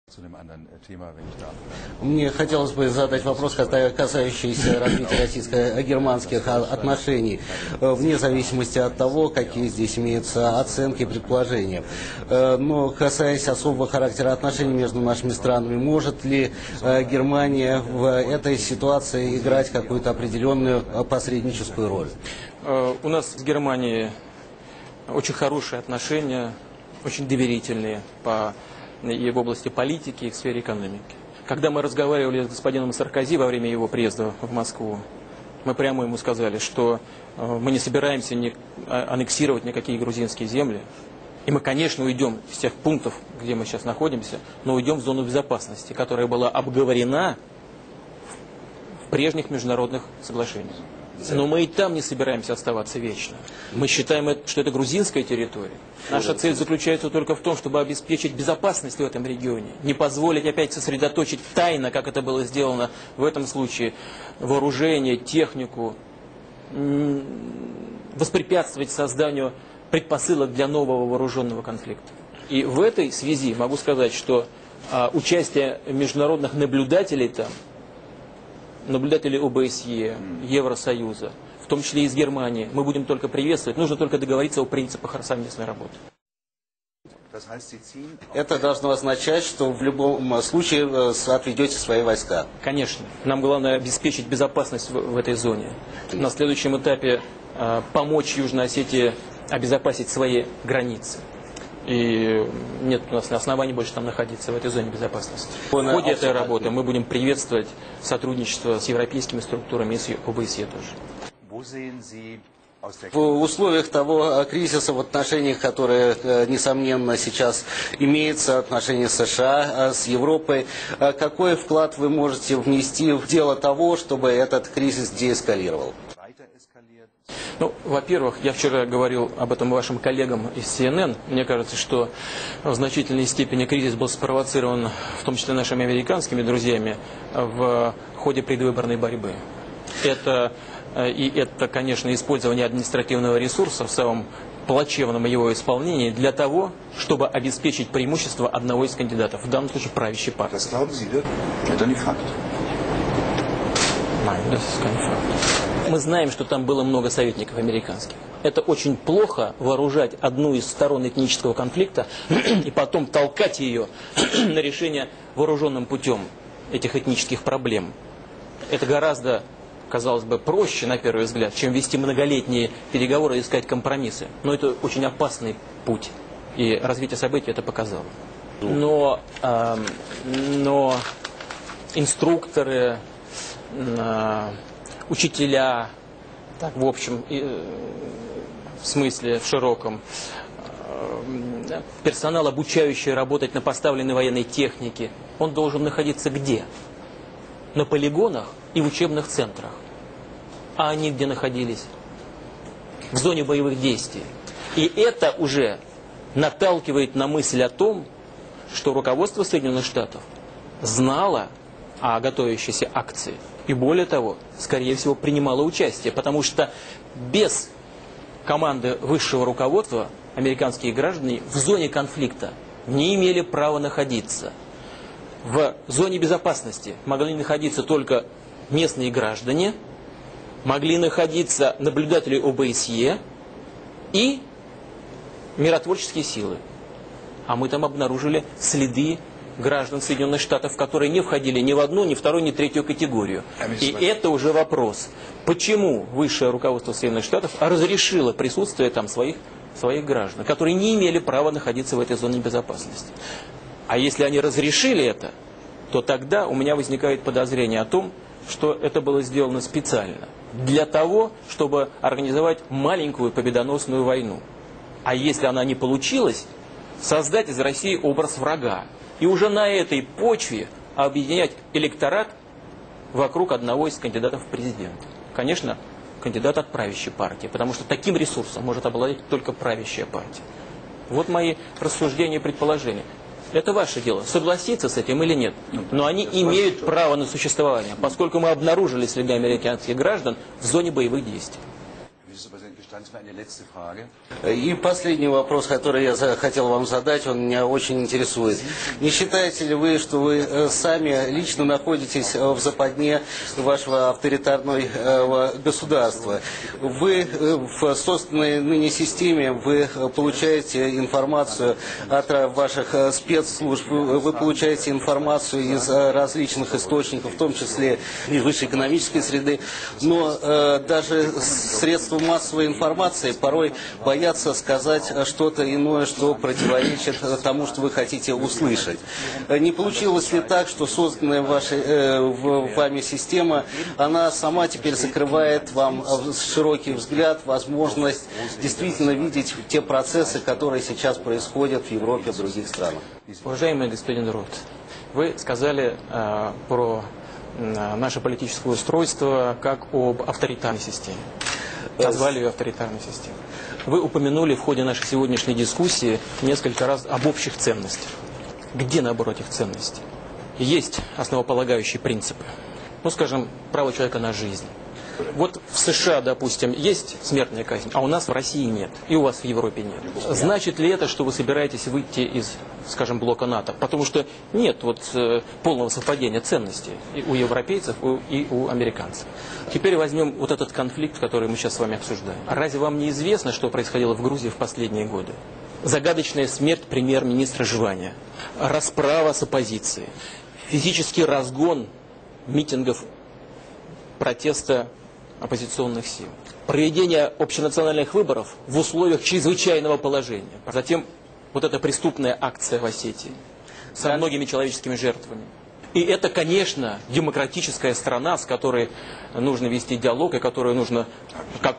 Мне хотелось бы задать вопрос, касающийся развития российско-германских отношений, вне зависимости от того, какие здесь имеются оценки и предположения. Но касаясь особого характера отношений между нашими странами, может ли Германия в этой ситуации играть какую-то определенную посредническую роль? У нас с Германией очень хорошие отношения, очень доверительные и в области политики, и в сфере экономики. Когда мы разговаривали с господином Саркози во время его приезда в Москву, мы прямо ему сказали, что мы не собираемся аннексировать никакие грузинские земли. И мы, конечно, уйдем с тех пунктов, где мы сейчас находимся, но уйдем в зону безопасности, которая была обговорена в прежних международных соглашениях. Но мы и там не собираемся оставаться вечно. Мы считаем, что это грузинская территория. Наша цель заключается только в том, чтобы обеспечить безопасность в этом регионе. Не позволить опять сосредоточить тайно, как это было сделано в этом случае, вооружение, технику, воспрепятствовать созданию предпосылок для нового вооруженного конфликта. И в этой связи могу сказать, что участие международных наблюдателей там, наблюдателей ОБСЕ, Евросоюза, в том числе и из Германии, мы будем только приветствовать. Нужно только договориться о принципах совместной работы. Это должно означать, что в любом случае отведете свои войска? Конечно. Нам главное обеспечить безопасность в этой зоне. На следующем этапе помочь Южной Осетии обезопасить свои границы. И нет у нас оснований больше там находиться, в этой зоне безопасности. В ходе этой работы мы будем приветствовать сотрудничество с европейскими структурами и с ОБСЕ тоже. В условиях того кризиса в отношениях, которые, несомненно, сейчас имеется, отношения США с Европой, какой вклад вы можете внести в дело того, чтобы этот кризис деэскалировал? Ну, во-первых, я вчера говорил об этом вашим коллегам из CNN. Мне кажется, что в значительной степени кризис был спровоцирован, в том числе нашими американскими друзьями, в ходе предвыборной борьбы. Это, конечно, использование административного ресурса в самом плачевном его исполнении для того, чтобы обеспечить преимущество одного из кандидатов, в данном случае правящей партии. Это не факт. Мы знаем, что там было много советников американских. Это очень плохо вооружать одну из сторон этнического конфликта и потом толкать ее на решение вооруженным путем этих этнических проблем. Это гораздо, казалось бы, проще, на первый взгляд, чем вести многолетние переговоры и искать компромиссы. Но это очень опасный путь. И развитие событий это показало. Но инструкторы, учителя, так, в общем, в смысле, в широком, персонал, обучающий работать на поставленной военной технике, он должен находиться где? На полигонах и в учебных центрах. А они где находились? В зоне боевых действий. И это уже наталкивает на мысль о том, что руководство Соединенных Штатов знало о готовящейся акции. И более того, скорее всего, принимала участие, потому что без команды высшего руководства американские граждане в зоне конфликта не имели права находиться. В зоне безопасности могли находиться только местные граждане, могли находиться наблюдатели ОБСЕ и миротворческие силы. А мы там обнаружили следы граждан Соединенных Штатов, которые не входили ни в одну, ни в вторую, ни в третью категорию. И это уже вопрос. Почему высшее руководство Соединенных Штатов разрешило присутствие там своих граждан, которые не имели права находиться в этой зоне безопасности? А если они разрешили это, то тогда у меня возникает подозрение о том, что это было сделано специально. Для того, чтобы организовать маленькую победоносную войну. А если она не получилась, создать из России образ врага. И уже на этой почве объединять электорат вокруг одного из кандидатов в президенты. Конечно, кандидат от правящей партии, потому что таким ресурсом может обладать только правящая партия. Вот мои рассуждения и предположения. Это ваше дело, согласиться с этим или нет. Но они имеют право на существование, поскольку мы обнаружили следы американских граждан в зоне боевых действий. И последний вопрос, который я хотел вам задать, он меня очень интересует. Не считаете ли вы, что вы сами лично находитесь в западне вашего авторитарного государства? Вы в созданной ныне системе, вы получаете информацию от ваших спецслужб, вы получаете информацию из различных источников, в том числе и высшей экономической среды, но даже средства массовой информации порой боятся сказать что-то иное, что противоречит тому, что вы хотите услышать. Не получилось ли так, что созданная вами система, она сама теперь закрывает вам широкий взгляд, возможность действительно видеть те процессы, которые сейчас происходят в Европе и в других странах? Уважаемый господин Рот, вы сказали про наше политическое устройство как об авторитарной системе. Назвали ее авторитарной системой. Вы упомянули в ходе нашей сегодняшней дискуссии несколько раз об общих ценностях. Где набор этих ценностей? Есть основополагающие принципы. Ну, скажем, право человека на жизнь. Вот в США, допустим, есть смертная казнь, а у нас в России нет, и у вас в Европе нет. Значит ли это, что вы собираетесь выйти из, скажем, блока НАТО? Потому что нет полного совпадения ценностей и у европейцев, и у американцев. Теперь возьмем вот этот конфликт, который мы сейчас с вами обсуждаем. Разве вам не известно, что происходило в Грузии в последние годы? Загадочная смерть премьер-министра Жваня, расправа с оппозицией, физический разгон митингов протеста оппозиционных сил, проведение общенациональных выборов в условиях чрезвычайного положения, затем вот эта преступная акция в Осетии со многими человеческими жертвами. И это, конечно, демократическая страна, с которой нужно вести диалог, и которую нужно как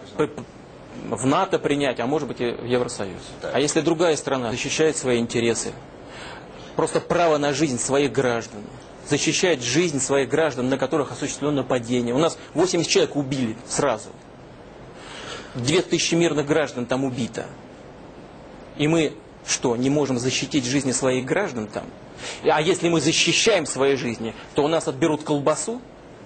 в НАТО принять, а может быть и в Евросоюз. А если другая страна защищает свои интересы, просто право на жизнь своих граждан, защищает жизнь своих граждан, на которых осуществлено нападение. У нас 80 человек убили сразу. 2000 мирных граждан там убито. И мы что, не можем защитить жизни своих граждан там? А если мы защищаем свои жизни, то у нас отберут колбасу?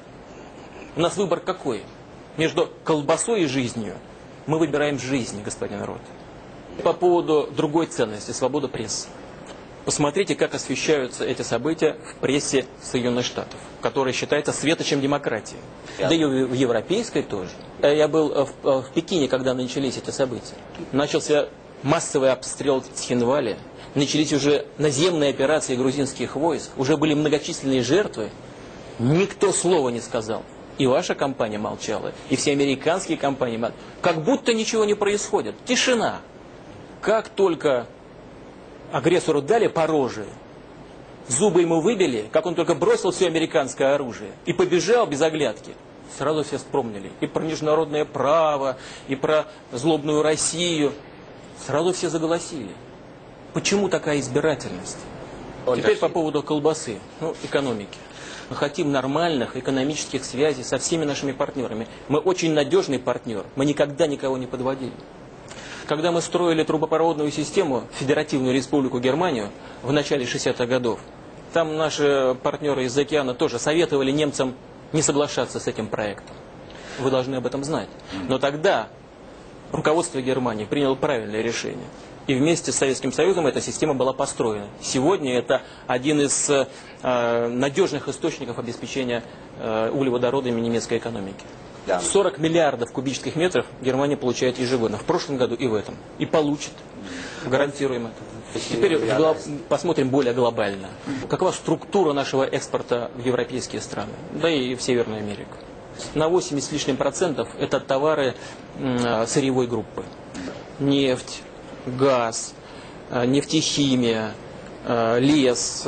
У нас выбор какой? Между колбасой и жизнью мы выбираем жизнь, господин Рот. По поводу другой ценности, свобода прессы. Посмотрите, как освещаются эти события в прессе Соединенных Штатов, которая считается светочем демократии. Да и в европейской тоже. Я был в Пекине, когда начались эти события. Начался массовый обстрел Цхинвали, начались уже наземные операции грузинских войск, уже были многочисленные жертвы. Никто слова не сказал. И ваша компания молчала, и все американские компании молчали. Как будто ничего не происходит. Тишина. Как только агрессору дали по роже, зубы ему выбили, как он только бросил все американское оружие и побежал без оглядки, сразу все вспомнили и про международное право, и про злобную Россию. Сразу все заголосили. Почему такая избирательность? Теперь по поводу колбасы, экономики. Мы хотим нормальных экономических связей со всеми нашими партнерами. Мы очень надежный партнер, мы никогда никого не подводили. Когда мы строили трубопроводную систему в Федеративную Республику Германию в начале 60-х годов, там наши партнеры из океана тоже советовали немцам не соглашаться с этим проектом. Вы должны об этом знать. Но тогда руководство Германии приняло правильное решение. И вместе с Советским Союзом эта система была построена. Сегодня это один из надежных источников обеспечения углеводородами немецкой экономики. 40 миллиардов кубических метров Германия получает ежегодно. В прошлом году и в этом. И получит. Гарантируем это. Теперь посмотрим более глобально. Какова структура нашего экспорта в европейские страны, да и в Северную Америку? На 80 с лишним процентов это товары сырьевой группы. Нефть, газ, нефтехимия, лес,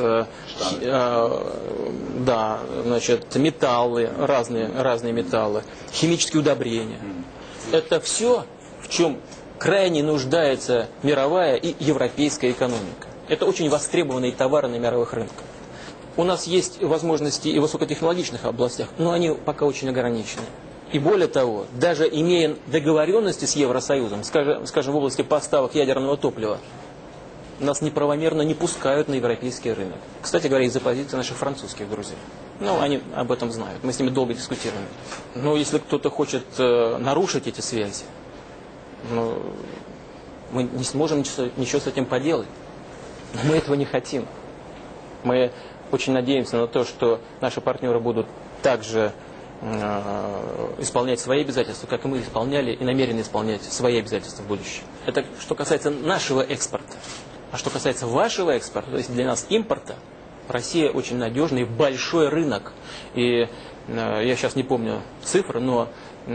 металлы, разные металлы, химические удобрения. Это все, в чем крайне нуждается мировая и европейская экономика. Это очень востребованные товары на мировых рынках. У нас есть возможности и в высокотехнологичных областях, но они пока очень ограничены. И более того, даже имея договоренности с Евросоюзом, скажем, в области поставок ядерного топлива, нас неправомерно не пускают на европейский рынок. Кстати говоря, из-за позиции наших французских друзей. Они об этом знают. Мы с ними долго дискутируем. Но если кто-то хочет нарушить эти связи, Но мы не сможем ничего с этим поделать. Но мы этого не хотим. Мы очень надеемся на то, что наши партнеры будут также исполнять свои обязательства, как и мы исполняли и намерены исполнять свои обязательства в будущем. Это что касается нашего экспорта. А что касается вашего экспорта, то есть для нас импорта, Россия очень надежный и большой рынок. И я сейчас не помню цифры, но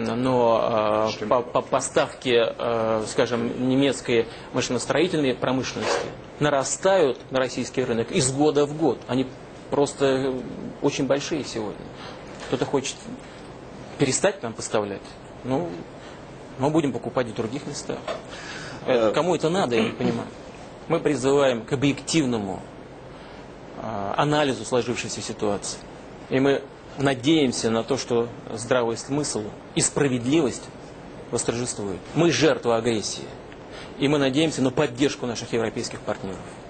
по поставке, скажем, немецкой машиностроительной промышленности нарастают на российский рынок из года в год. Они просто очень большие сегодня. Кто-то хочет перестать нам поставлять, ну, мы будем покупать в других местах. Кому это надо, я не понимаю. Мы призываем к объективному анализу сложившейся ситуации. И мы надеемся на то, что здравый смысл и справедливость восторжествуют. Мы жертва агрессии. И мы надеемся на поддержку наших европейских партнеров.